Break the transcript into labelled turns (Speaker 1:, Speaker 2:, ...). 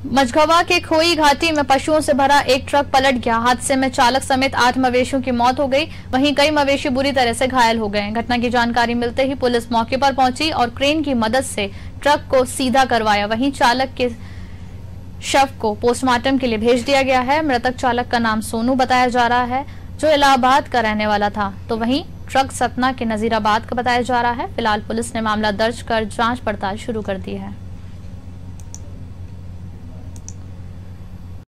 Speaker 1: मझगवा के खोई घाटी में पशुओं से भरा एक ट्रक पलट गया। हादसे में चालक समेत 8 मवेशियों की मौत हो गई। वहीं कई मवेशी बुरी तरह से घायल हो गए। घटना की जानकारी मिलते ही पुलिस मौके पर पहुंची और क्रेन की मदद से ट्रक को सीधा करवाया। वहीं चालक के शव को पोस्टमार्टम के लिए भेज दिया गया है। मृतक चालक का नाम सोनू बताया जा रहा है, जो इलाहाबाद का रहने वाला था, तो वहीं ट्रक सतना के नजीराबाद का बताया जा रहा है। फिलहाल पुलिस ने मामला दर्ज कर जांच पड़ताल शुरू कर दी है।